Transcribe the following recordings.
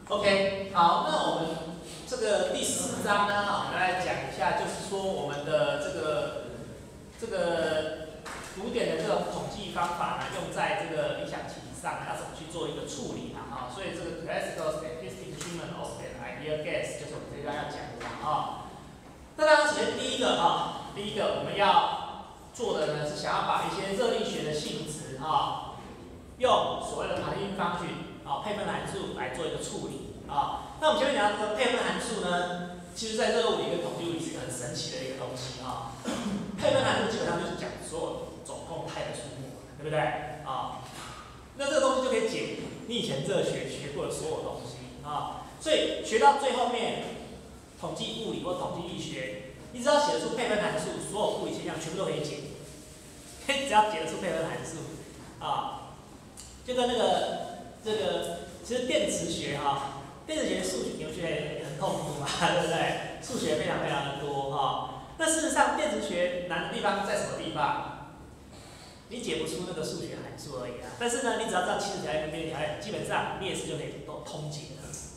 OK， 好，那我们这个第4章呢，我们来讲一下，就是说我们的这个古典的这种统计方法呢，用在这个理想气体上要怎么去做一个处理啊？所以这个 classical statistic treatment of an ideal gas 就是我们这一章要讲的啊。那当然，首先第一个我们要做的呢是想要把一些热力学的性质用所谓的盘定方式。配分函数来做一个处理啊。那我们前面讲到这个配分函数呢，其实在热物理跟统计物理是一个很神奇的一个东西啊。配分函数基本上就是讲所有总共态的数目，对不对啊？那这个东西就可以解你以前热学学过的所有东西啊。所以学到最后面，统计物理或统计力学，你只要写得出配分函数，所有物理现象全部都可以解。只要解得出配分函数啊，就跟那个。其实电磁学电磁学数学你们觉得很痛苦嘛，对不对？数学非常非常的多那事实上电磁学难的地方在什么地方？你解不出那个数学函数而已啊。但是呢，你只要知道起始条件跟边界条件，基本上列式就可以都通解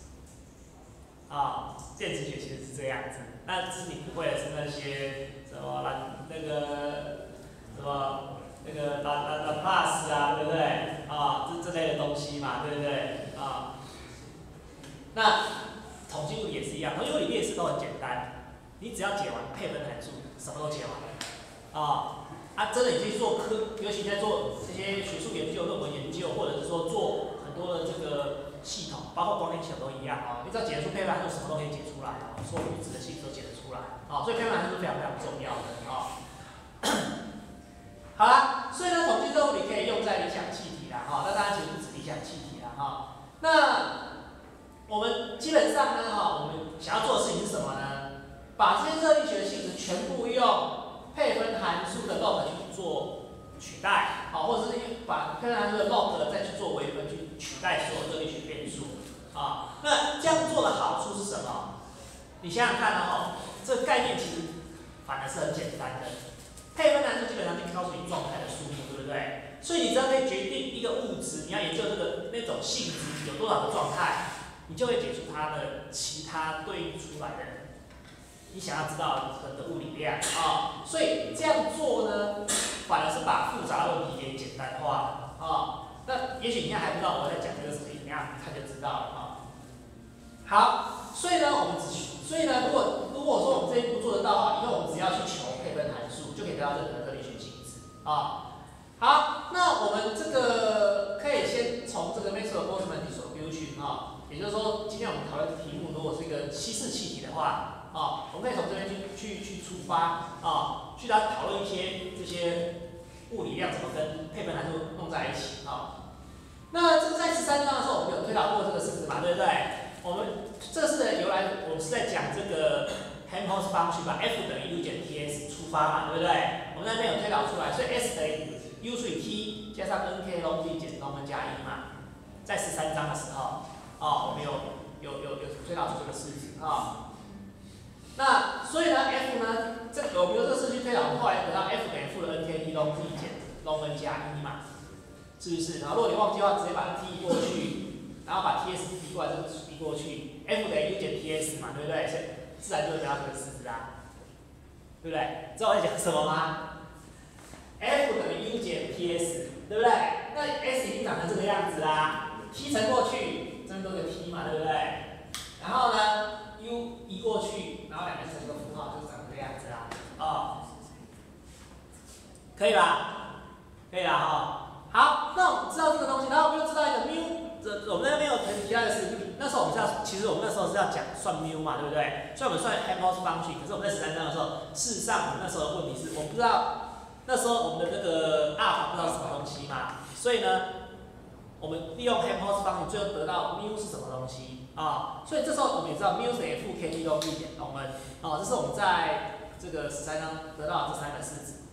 了。电磁学其实是这样子，那只是你不会的是那些什么那个Laplace 对不对？这类的东西嘛，对不对？那统计物理也是一样，统计物理列式都很简单，你只要解完配分函数，什么都解完了。真的你去做尤其在做这些学术研究、论文研究，或者是说做很多的这个系统，包括光电系统都一样你只要解得出配分函数，什么都可以解出来所有物质的性质都解得出来所以配分函数是非常非常重要的好啦，所以呢，统计热物理可以用在理想气体啦那当然其实不止理想气体啦那我们基本上呢我们想要做的事情是什么呢？把这些热力学的性质全部用配分函数的 log 去做取代或者是把配分函数的 log 再去做微分去取代所有热力学变数那这样做的好处是什么？你想想看这个概念其实反而是很简单的。配分函数基本上就告诉你状态的数目，对不对？所以你只要可以决定一个物质，你要研究那种性质有多少个状态，你就会解出它的其他对应出来的你想要知道的物理量所以这样做呢，反而是把复杂问题给简单化那也许你现在还不知道我在讲这个什么，怎样看就知道了好，所以呢，如果说我们这一步做得到以后我们只要去求配分函数，就可以得到任何的热力学性质好，那我们这个可以先从这个 Maxwell-Boltzmann distribution也就是说，今天我们讨论的题目如果是一个稀释气体的话我们可以从这边去出发去来讨论一些这些物理量怎么跟配分函数弄在一起那这个在13章的时候，我们有推导过这个式子嘛，对不对？我们这个是由来，我们是在讲这个 Helmholtz function 把 f 等于 u 减 ts 出发嘛，对不对？我们那边有推导出来，所以 s 等于 u 除以 t 加上 nk log t 减 log 加1嘛，在13章的时候我们有推导出这个式子那所以呢 f 呢，我们用这个式去推导，我们后来得到 f 等于负的 nk t log t 减 log 加1嘛。是不是？然后如果你忘记的话，直接把 t 移过去，然后把 ts 移过来，这个移过去 ，f 等于 u 减 ts 嘛，对不对？所以自然就会得到这个式子对不对？知道我在讲什么吗 ？f 等于 u 减 ts， 对不对？那 s 已经长成这个样子，t 乘过去，这边多个 t 嘛，对不对？然后呢 ，u 移过去，然后两个乘个符号，就长这个样子可以吧？可以啦好，那我们知道这个东西，然后我们又知道一个 μ， 我们那边有提到的是，那时候我们其实我们那时候是要讲算 μ 嘛，对不对？所以我们算 Helmholtz function， 可是我们在13章的时候，事实上我们那时候的问题是，我不知道那时候我们的那个阿尔法不知道是什么东西嘛，所以呢，我们利用 Helmholtz function 最后得到 μ 是什么东西所以这时候我们也知道 μ 等于负 kt log 1减 ln这是我们在这个13章得到的这3个式子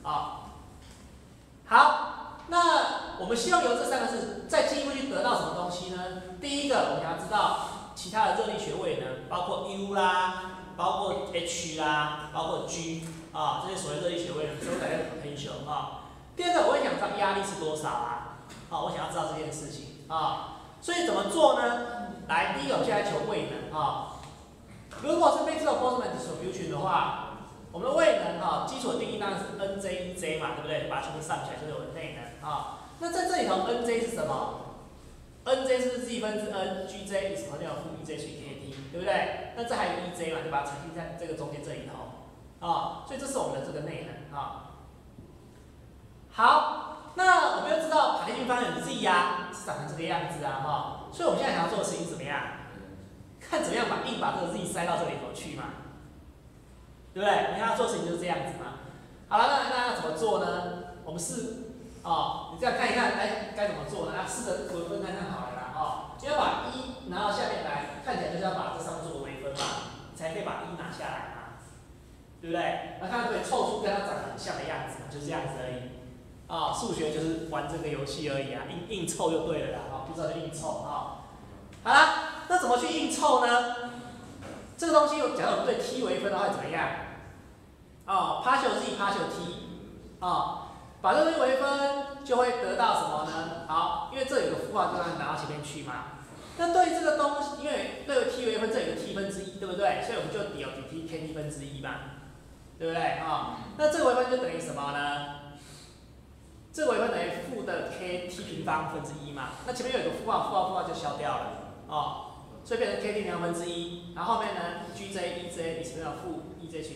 好。那我们希望由这3个式再进一步去得到什么东西呢？第一个，我们要知道其他的热力学位能，包括 U 啦，包括 H 啦，包括 G 这些所谓热力学位能，所以改变 potential 第二个，我也想知道压力是多少我想要知道这件事情所以怎么做呢？ 来，第一个我们先来求位能啊。如果是 Maxwell Boltzmann distribution 的话，我们的位能哈，基础的定义当然是 NJ1J 嘛，对不对？把它全部上起来就有内能啊。那在这里头 NJ 是什么？NJ 是 Z 分之 N，GJ is 朋友负 EJ 取 KT， 对不对？那这还有 EJ 嘛，就把它呈现在这个中间这里头啊。所以这是我们的这个内能啊。好，那我们又知道排列方程 Z 呀是长成这个样子啊哈。所以我们现在想要做的事情是怎么样？看怎么样硬把这个 Z 塞到这里头去嘛，对不对？我们要做的事情就是这样子嘛。好了，那要怎么做呢？我们试哦，你这样看一看，哎，该怎么做呢？试着微分看看好了啦，哦，要把一拿到下面来，看起来就是要把这上面做个微分嘛，才可以把一拿下来嘛，对不对？那看可以凑出跟它长得很像的样子嘛，就这样子而已。啊、数学就是玩这个游戏而已啊，硬凑就对了啦，啊、不知道就硬凑啊。好啦，那怎么去硬凑呢？这个东西，假如我们对 t 微分的话会怎么样？哦 ，partial z partial t， 啊，把这个东西微分就会得到什么呢？好，因为这有个负号就让它拿到前面去嘛。那对于这个东西，因为对于 t 微分这有个 t 分之一，对不对？所以我们就有比 t kt 分之一嘛，对不对？啊、那这个微分就等于什么呢？这个微分等于负的 kt 平方分之一嘛。那前面有一个负号就消掉了，哦。所以变成 kt 平方分之一，然后后面呢 gj ej 是负 ej 取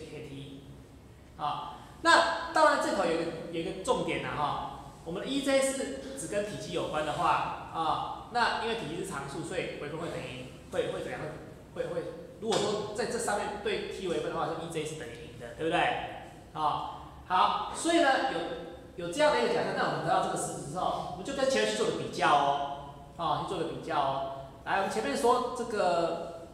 kt， 啊，那当然这头有一个重点呐哈，我们的 ej 是只跟体积有关的话啊，那因为体积是常数，所以微分会等于会怎样？会如果说在这上面对 t 微分的话，就 ej 是等于0的，对不对？啊，好，所以呢有这样的一个假设，那我们得到这个式子之后，我们就跟前面去做个比较哦，啊，去做个比较哦。来，我们前面说这个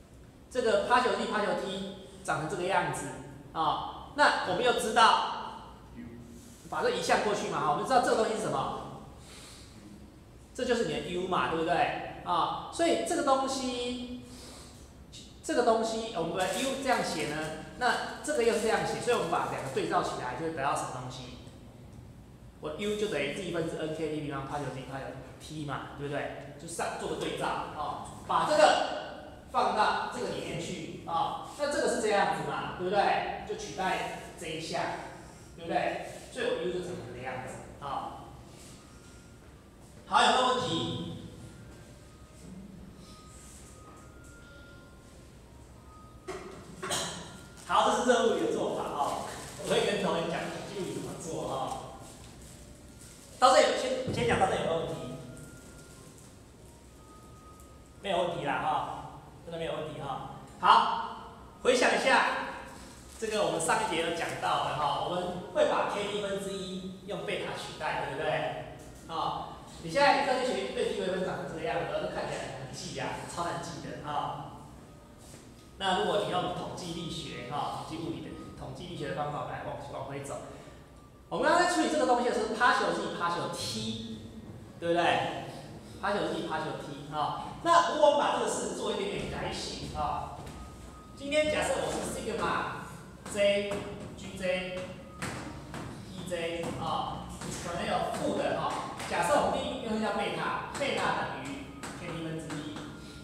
partial t partial t 长成这个样子啊，那我们又知道把这移项过去嘛，我们知道这个东西是什么？这就是你的 u 嘛，对不对？啊，所以这个东西我们把 u 这样写呢，那这个又是这样写，所以我们把两个对照起来，就会得到什么东西？我 u 就等于 z 分之 n k t 平方 partial t partial t 嘛，对不对？就做个对照啊，把这个放到这个里面去啊，那这个是这样子嘛，对不对？就取代这一项，对不对？所以我 u 就长成这样子啊。好，有没有问题？好，这是热物理的做法啊，我会跟同学讲统计物理怎么做啊。到这里先讲到这里有没有问题？没有问题啦哈，真的没有问题哈。好，回想一下，这个我们上一节有讲到的哈，我们会把 kt 分之一用贝塔取代，对不对？啊，你现在科学对 t 微分长成这个样子，都看起来很记呀，超难记的啊。那如果你用统计力学哈，统计物理的统计力学的方法来往回走，我们刚才在处理这个东西的时候 ，partial z partial t， 对不对？partial z partial t 啊。那如果我们把这个式做一点点改写啊，今天假设我是 sigma j gj ej 啊，可能有负的啊。假设我们第一用一下贝塔，贝塔等于 kt 分之一。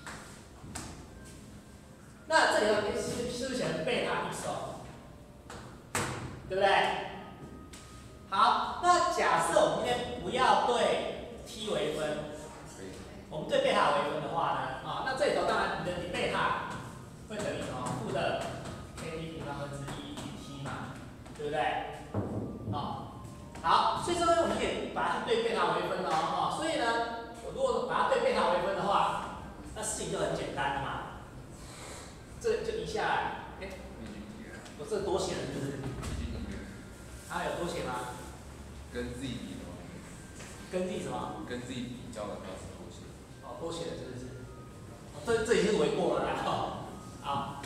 那这里头是不是写成贝塔一手？对不对？好，那假设我们今天不要对 t 微分。我们对贝塔微分的话呢，啊，那这里头当然你贝塔会等于什么？负的 kt 平方分之一与 t 嘛，对不对？啊，好，所以这个我们可以把它对贝塔微分了哈。所以呢，我如果把它对贝塔微分的话，那事情就很简单了嘛。这就移下来，哎，我这多写了是不是？它有多写吗？ 跟 z 比的话， 跟 z 什么？ 跟 z 比较的话是多写。 哦，多写了是不是？这已经是微过了啦，哈。好。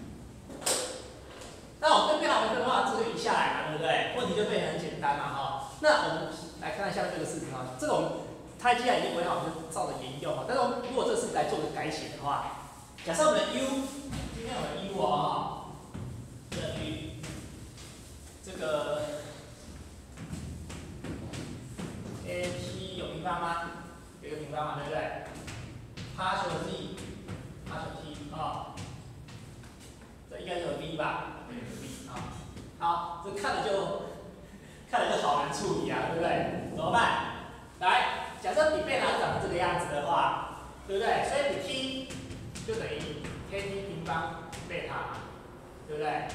那我跟贝塔微分的话，这就移下来嘛，对不对？问题就变得很简单嘛，哈。那我们来看看下面这个式子哈，这个我们它既然已经微好，我们就照着沿用哈。但是我们如果这个式子来做个改写的话，假设我们的 u， 今天我们的 u 啊，等于这个 kt 有平方吗？有一个平方嘛，对不对？partial z 对不对？所以你 t 就等于 kt 平方贝塔嘛，对不对？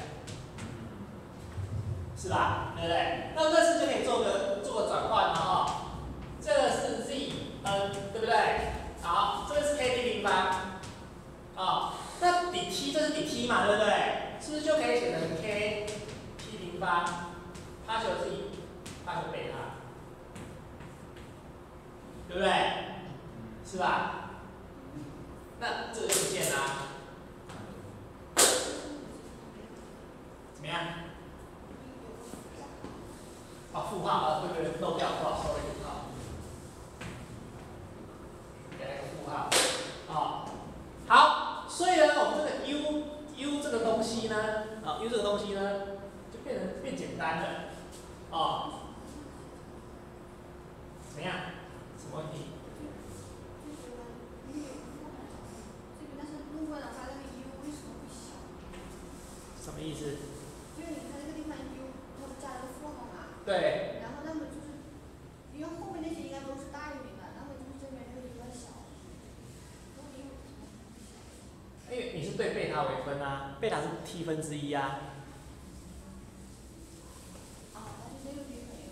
是吧？对不对？那这次就可以做个转换了哈。这个是 zn， 对不对？好，这个是 kt 平方，那底 t 这是底 t 嘛，对不对？是不是就可以写成 kt 平方 partial z partial 贝塔，对不对？是吧？那这个就不见啦。怎么样？负号对，漏掉，不好，sorry，给它个负号，好，所以呢，我们这个 u 这个东西呢，u 这个东西呢，就变简单了，怎么样？什么问题？ 但是如果的话，那个 u 为什么会小？ 什么意思？ 因为你看这个地方 u 它不加了个负号嘛。 对。 然后那么就是，因为后面那些应该都是大于零的，那么就是这边这个应该小。 因为你是对贝塔为分啊，贝塔是 t 分之一啊。 但是这个地方也有。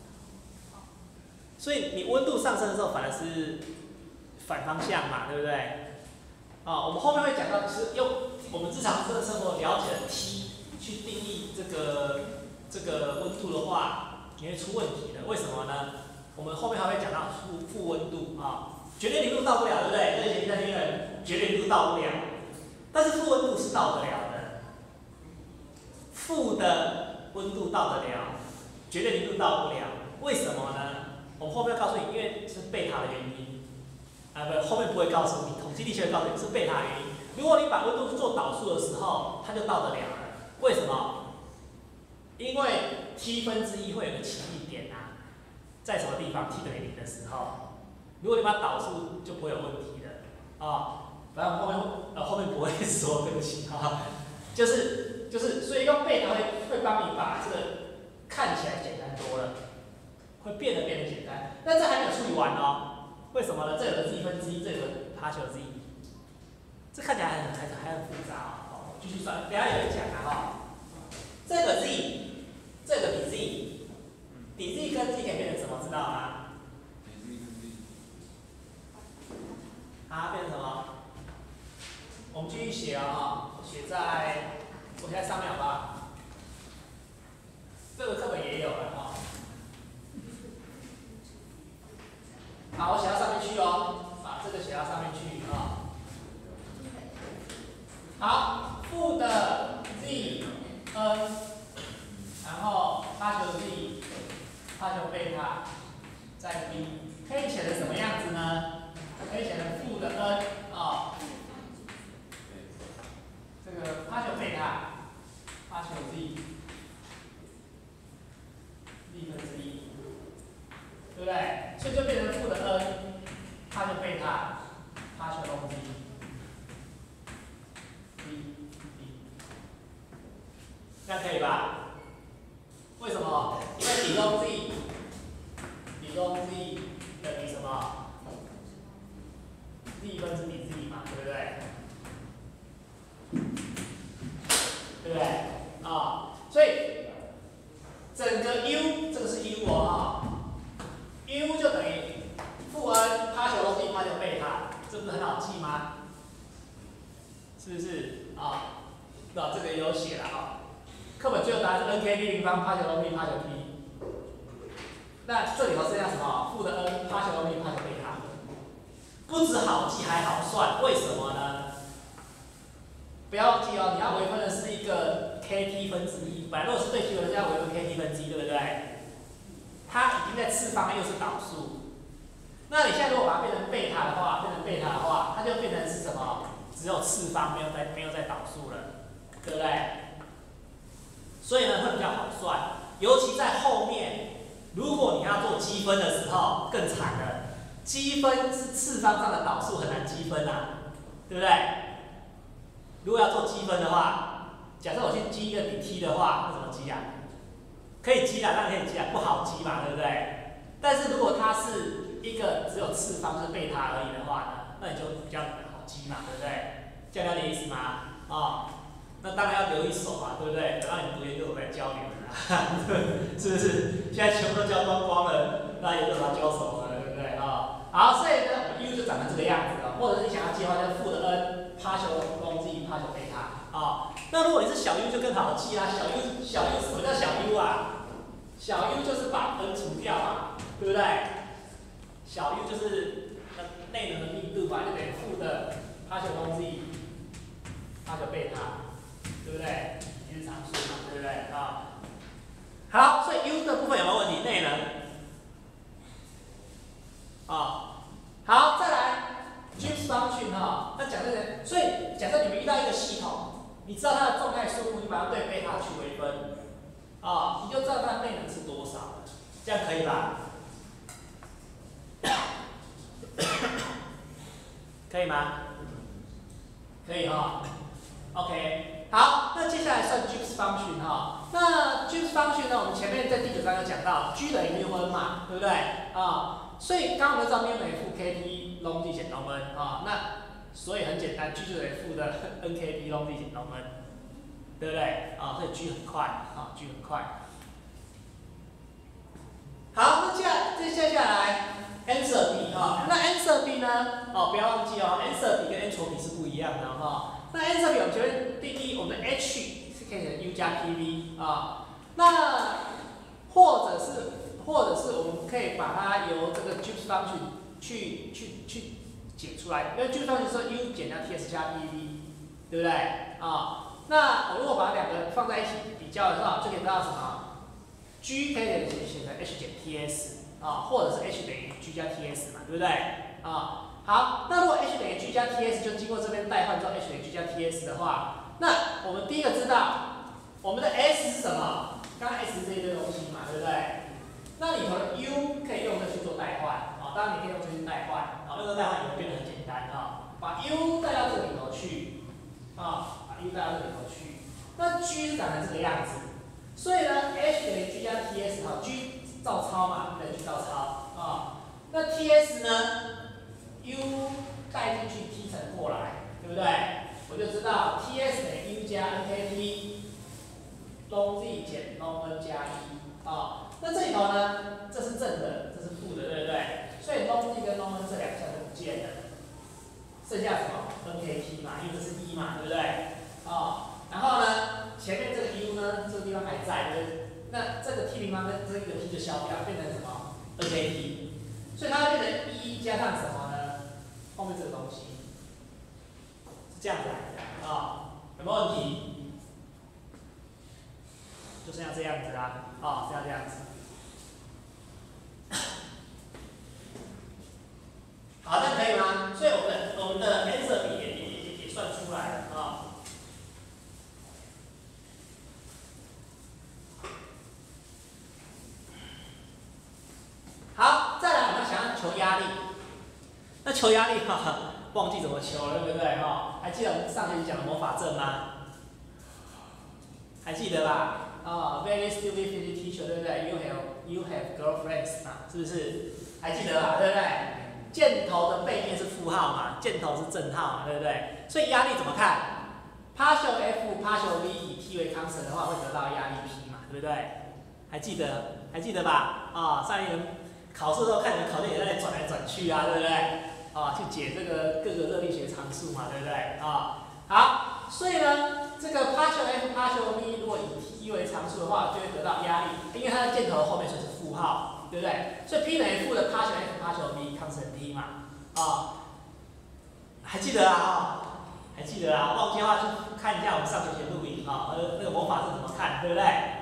所以你温度上升的时候，反而是反方向嘛，对不对？我们后面会讲到，其实用我们日常生活了解的 T 去定义这个温度的话，你会出问题的。为什么呢？我们后面还会讲到负温度绝对零度到不了，对不对？这些在那个绝对零度到不了，但是负温度是到得了的。负的温度到得了，绝对零度到不了。为什么呢？我们后面会告诉你，因为是贝塔的原因。后面不会告诉你，统计力学会告诉你是贝塔原因。如果你把温度做导数的时候，它就到得了了。为什么？因为 t 分之一会有个奇异点在什么地方 t 等于0的时候，如果你把它导数就不会有问题的反正后面不会说，对不起就是，所以用贝塔会帮你把这个看起来简单多了，会变得简单。但这还没有处理完为什么呢？这有个 z 分之一，这有个 partial z， 这看起来还很复杂继续算，等下有人讲这个 z， 这个底 z， 底 z 跟 z 可以变成什么？知道吗？变成什么？我们继续写写在我写在上面好不好？这个课本也有了好，我写到上面去把这个写到上面去好，负的 z n， 然后partial z partial 贝塔在 b， 可以写成什么样子呢？可以写成负的 n 这个 partial 贝塔 partial z分之一，对不对？所以就变成负的 n， 它就贝塔 partial log z， 这样可以吧？为什么？因为底 log z 等于什么 ？z 分之底 z 嘛，对不对？对不对？所以整个 u 这个是 u u 就等于负 n partial log z partial 贝塔，这不是很好记吗？是不是这个也有写了课本最后答案是 nkb 平方 partial log z partial t。那这里头剩下什么？负的 n partial log z partial 贝塔，不止好记还好算，为什么呢？不要忘记你要微分的是一个 kt 分之一，本来如果是对齐的，要微分 kt 分之一，对不对？它已经在次方，又是导数。那你现在如果把它变成贝塔的话，它就变成是什么？只有次方，没有再导数了，对不对？所以呢，会比较好算，尤其在后面，如果你要做积分的时候，更惨了。积分是次方上的导数，很难积分对不对？如果要做积分的话，假设我去积一个底 t 的话，那怎么积可以积当然可以积不好积嘛，对不对？但是如果它是一个只有次方是贝塔而已的话呢，那你就比较好记嘛，对不对？这样了解意思吗？那当然要留一手嘛，对不对？等到你读研究所再教你们啊，是不是？现在全部都教光光了，那研究所教什么了，对不对？好，所以呢，我们 U 就长成这个样子了，或者是你想要计划就负的 n partial log partial beta 那如果你是小 U 就更好记啦，小 U 什么叫小 U 啊？小 U 就是把 n 除掉嘛，对不对？小 U 就是内能的密度嘛，就等于负的 partial log partial beta。对不对？也是常数嘛，对不对？好，所以 U 的部分有没有问题？内能好，再来 Gibbs function 那讲这个，所以假设你们遇到一个系统，你知道它的状态数目，你把它对贝塔去微分你就知道它的内能是多少了，这样可以吧？可以吗？可以OK。好，那接下来算 Gibbs function 那 Gibbs function 呢？我们前面在第9章有讲到 ，G 等于 μn 嘛，对不对？所以刚刚我们知道 μ 等于负 kT log G 减 log n 那所以很简单 ，G 就等于负的 nkT log G 减 log n， 对不对？所以 G 很快，G 很快。好，那接下来 enthalpy 那 enthalpy 呢？不要忘记enthalpy 跟 entropy 是不一样的那 enthalpy 我们前面定义，我们的 H 是可以写 U 加 PV 那或者是我们可以把它由这个 Gibbs function 去解出来，因为 Gibbs function 说 U 减掉 TS 加 PV， 对不对？那我如果把两个放在一起比较的话，就可以得到什么 ？G 可以写成 H 减 TS 或者是 H 等于 G 加 TS 嘛，对不对？好，那如果 H 等于 G 加 TS 就经过这边代换之后 H 等于 G 加 TS 的话，那我们第一个知道我们的 S 是什么？刚刚 S 是这一堆东西嘛，对不对？那里头的 U 可以用这去做代换当然你可以用这去代换用这代换也会变得很简单把 U 带到这里头去把 U 带到这里头去，那 G 是长成这个样子，所以呢 H 等于 G 加 TS G 照抄嘛，等于 G 照抄那 TS 呢？ U 带进去 T 乘过来，对不对？我就知道 TS 等于 U 加 NKT log Z 减 log N 加1那这里头呢，这是正的，这是负的，对不对？所以 log Z 跟 log N 这两项就不见了，剩下什么 NKT 嘛，因为这是1嘛，对不对？然后呢，前面这个 U 呢，这个地方还在，对不对？那这个 T 平方跟这个 T 就消掉，变成什么 NKT， 所以它会变成1加上什么呢？后面这个东西是这样子来的有没有问题？就剩下这样子啦剩下这样子。好，这样可以吗？所以我们的 enthalpy 也算出来了好，再来我们想要求压力。那求压力忘记怎么求了，对不对还记得我们上学期讲的魔法阵吗？还记得吧？Very stupid physics teacher， 对不对 ？You have girlfriends 是不是？还记得吧？对不对？箭头的背面是负号嘛，箭头是正号嘛，对不对？所以压力怎么看 ？Partial F partial V 以 T 为 constant 的话，会得到压力 P 嘛，对不对？还记得吧？上一轮考试的时候看你们考卷也在那里转来转去对不对？去解这个各个热力学常数嘛，对不对？好，所以呢，这个 partial F partial V 如果以 T 为常数的话，就会得到压力，因为它的箭头后面是负号，对不对？所以 P 等于负的 partial F partial V constant T 嘛，还记得还记得忘记的话去看一下我们上学期的录影那个魔法是怎么看，对不对？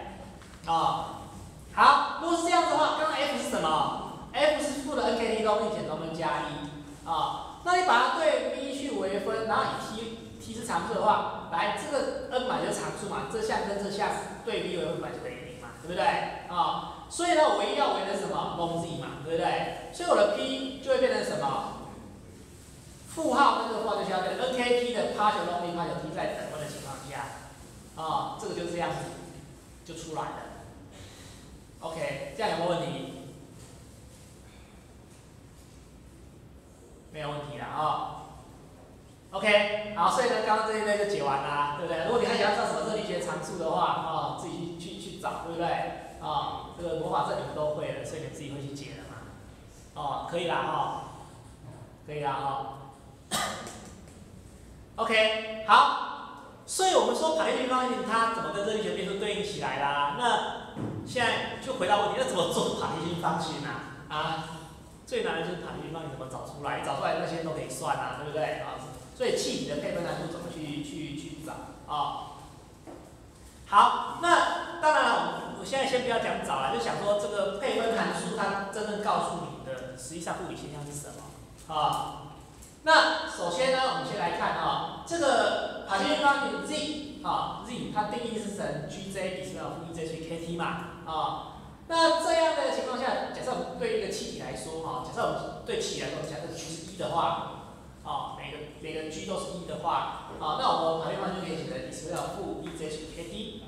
好，如果是这样子的话，刚刚 F 是什么 ？F 是负的 NKT log N 减 log N 加1那你把它对 V 去微分，然后以 T 是常数的话，来这个 N 嘛就是常数嘛，这项跟这项对 V 微分本来就等于0嘛，对不对？所以呢，我唯一要微的是什么 log Z 嘛，对不对？所以我的 P 就会变成什么？负号那个负号就需要跟 NKT 的 partial log V partial T 在等温的情况下，这个就是这样子就出来了。OK， 这样有没有问题？没有问题了 OK， 好，所以呢，刚刚这一类就解完啦，对不对？如果你还想要知道什么热力学常数的话，自己去找，对不对？这个魔法阵你们都会了，所以你们自己会去解的嘛。可以啦，可以啦OK， 好，所以我们说排列平方性它怎么跟热力学变数对应起来啦？那现在就回到问题，那怎么做排列性方形啊？最难的就是排列平方性怎么找出来，找出来那些都可以算啊，对不对？所以气体的配分函数怎么去找好，那当然了，我现在先不要讲找了，就想说这个配分函数它真正告诉你的实际上物理现象是什么那首先呢，我们先来看这个排列平方形 z 它定义是成 Gj 以上负 EJ 除以 KT 嘛那这样的情况下，假设我们对一个气体来说假设我们对气体来说，假设 G 是1的话每个 G 都是1的话那我们排列方程就可以写成以上负 EJ 除以 KT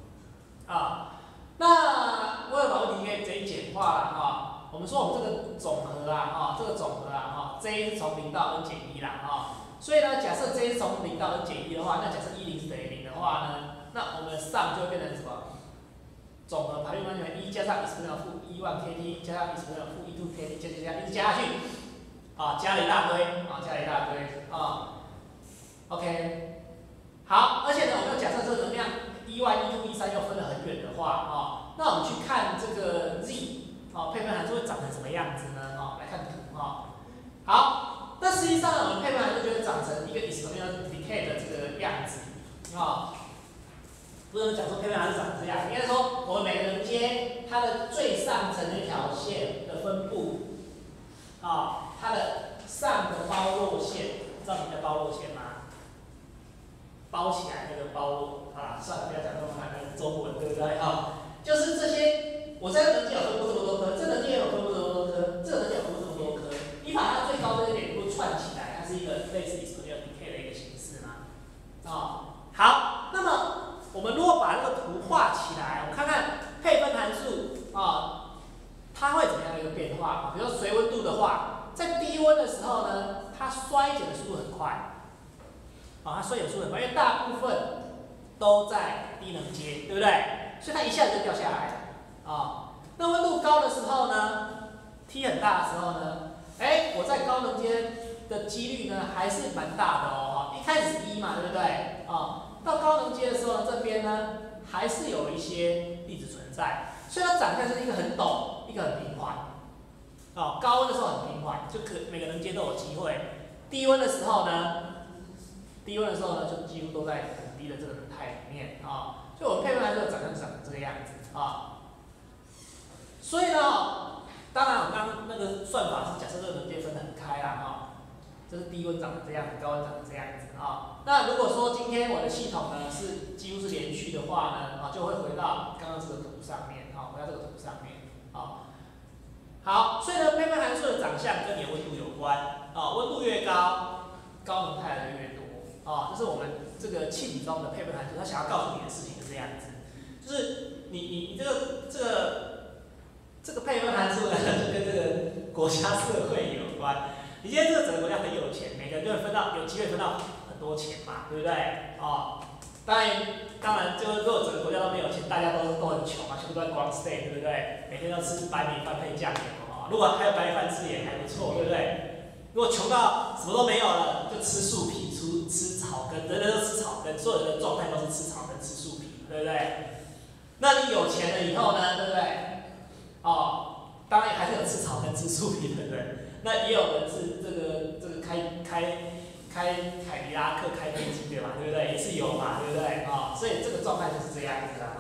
那我有把问题给直接简化了我们说我们这个总和J 是从0到 n 减1啦所以呢，假设 J 是从0到 n 减1的话，那假设10是等于0的话呢，那我们的上就会变成什么？总和排列方程1加上 e 负 1 KT 加上 e 负 1 KT 一直加下去加了一大堆OK， 好，而且呢，我们要假设这个能量1、2、1、3又分得很远的话那我们去看这个 z 配分函数会长成什么样子呢来看图好，那实际上我们配分函数就会长成一个 exponential decay 的这个样子不能讲说配分函数长成这样，应该说我们每个人阶它的最上层那条线的分布它的上的包络线，知道什么叫包络线吗？包起来那个包络算了，不要讲中文，那是中文，对不对就是这些，我这个能阶有分布这么多颗，这个能阶有分布这么多颗，这个能阶有分布这么多颗，你把它最高的一点串起来，它是一个类似 exponential decay 的一个形式嘛好，那么我们如果把这个图画起来，我们看看配分函数它会怎么样的一个变化比如说随温度的话，在低温的时候呢，它衰减的速度很快它衰减速度很快，因为大部分都在低能阶，对不对？所以它一下子就掉下来那温度高的时候呢 ，T 很大的时候呢，我在高能阶的几率呢还是蛮大的一开始是1嘛，对不对到高能阶的时候，这边呢还是有一些粒子存在，所以它展开是一个很陡，一个很平缓高温的时候很平缓，就每个能阶都有机会。低温的时候呢，就几乎都在很低的这个能态里面所以我们配分函数长成这个样子所以呢，当然我刚刚那个算法是假设这个能阶分得很开这是低温长成这样子，高温长成这样子那如果说今天我的系统呢是几乎是连续的话呢就会回到刚刚这个图上面回到这个图上面好，所以呢，配分函数的长相跟你的温度有关温度越高，高能态的越多这是我们这个气体中的配分函数，它想要告诉你的事情是这样子，就是你这个配分函数呢，就跟这个国家社会有关。你今天这个整个国家很有钱，每个人就会有机会分到很多钱嘛，对不对？当然，就是如果整个国家都没有钱，大家都很穷全部都在光 stay， 对不对？每天都吃白米饭配酱油如果还有白米饭吃也还不错，对不对？如果穷到什么都没有了，就吃树皮、吃草根，人人都吃草根，所有人的状态都是吃草根、吃树皮，对不对？那你有钱了以后呢，对不对？当然还是有吃草根、吃树皮的人，那也有人是这个开凯迪拉克、开飞机的嘛，对不对？也是有嘛，对不对？所以这个状态就是这样子的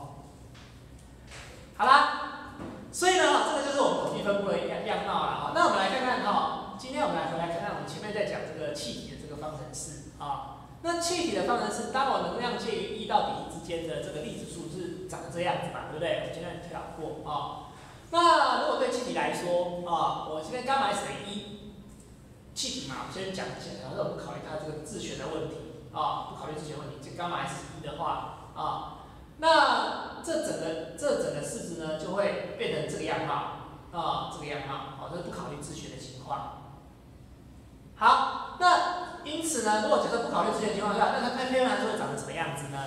好啦，所以呢，这个就是我们统计分布的样貌啦那我们来看看今天我们回来看看我们前面在讲这个气体的这个方程式那气体的方程式，当我能量介于1到底1之间的这个粒子数是长这样子嘛，对不对？我们前面跳过那如果对气体来说我这边伽马 S 等于1，气体嘛，我们先讲一下，然后我们考虑它这个自旋的问题不考虑自旋问题，这伽马 S 1的话那这整个式子呢就会变成这个样貌这个样貌这是不考虑自旋的情况。好，那因因此呢，如果假设不考虑这些情况下，那它配分函数会长成什么样子呢？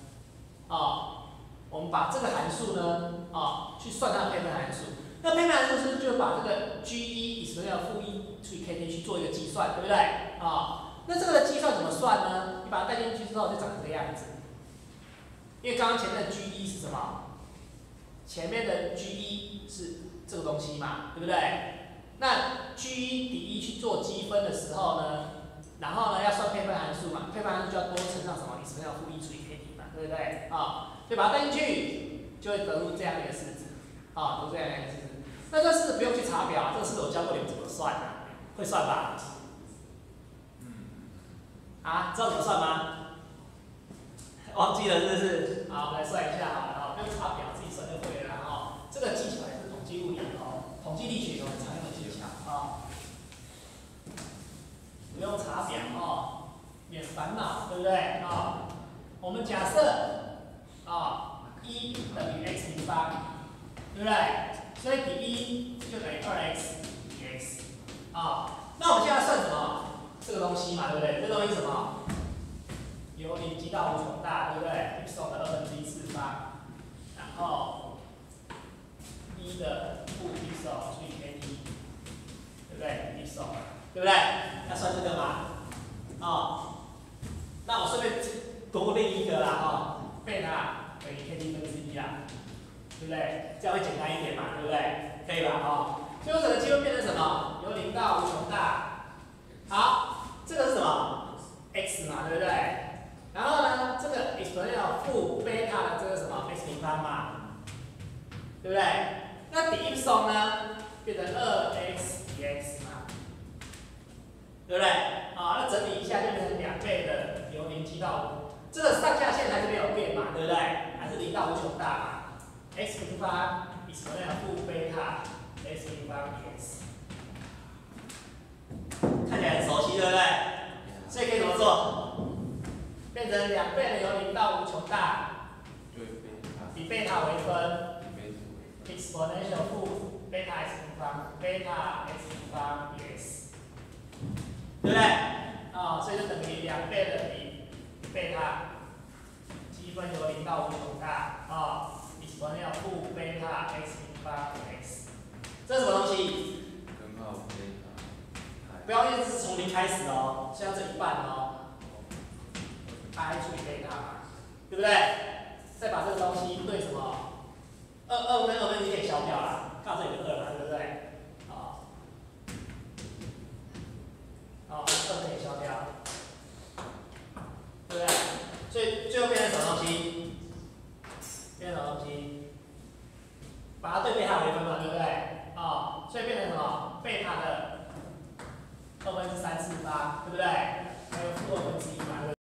我们把这个函数呢，去算它的配分函数。那配分函数是不是就把这个 G1 以要负1除以 KT 去做一个计算，对不对？那这个的计算怎么算呢？你把它带进去之后就长这个样子。因为刚刚前面的 G1 是什么？前面的 G1 是这个东西嘛，对不对？那 G1 底1去做积分的时候呢，然后呢要算配分函数嘛，配分函数就要多乘上什么？以要负1除以 KT 嘛，对不对？就把它带进去，就会得出这样的一个式子，得出这样的一个式子。那这式子不用去查表，这个式子我教过你们怎么算会算吧？知道怎么算吗？忘记了是不是？好，我们来算一下好了，不用查表，自己算就会了这个技巧也是统计物理统计力学有很常用的技巧不用查表免烦恼，对不对我们假设1等于 x 平方，对不对？所以底1就等于2x 减 x 那我们现在算什么？这个东西嘛，对不对？这个东西是什么？由0积到无穷大，对不对 ？epsilon 的1/2次方，然后1的负 epsilon 除以 kt， 对不对 ？epsilon， 对不对？要算这个嘛？那我顺便多另一个啦贝塔等于 kt 分之1啦，对不对？这样会简单一点嘛，对不对？可以吧？所以我整个积分变成什么？由0到无穷大。好，这个是什么 ？x 嘛，对不对？然后呢，这个 exponential 负贝塔的这个什么 x 平方嘛，对不对？那底epsilon呢，变成2x dx 嘛，对不对？那整理一下就变成2倍的由0积到5，这个上下限还是没有变嘛，对不对？还是0到无穷大嘛 ，x 平方 exponential 负贝塔 x 平方 dx。看起来很熟悉，对不对？所以可以怎么做？变成2倍的由0到无穷大，以贝塔为分 ，exponential 负贝塔 x 平方贝塔 x 平方 dx， 对不对？所以就等于2倍的以贝塔积分由0到无穷大exponential 负贝塔 x 平方 dx， 这是什么东西？不要一直是从0开始现在这一半i 除以贝塔嘛，对不对？再把这个东西对什么？2跟2分之一可以消掉啦，看这里有2嘛，对不对？2可以消掉，对不对？所以最后变成什么东西？变成什么东西？把它对贝塔为分嘛，对不对？所以变成什么？贝塔的3/4次方，对不对？还有负2分之一嘛。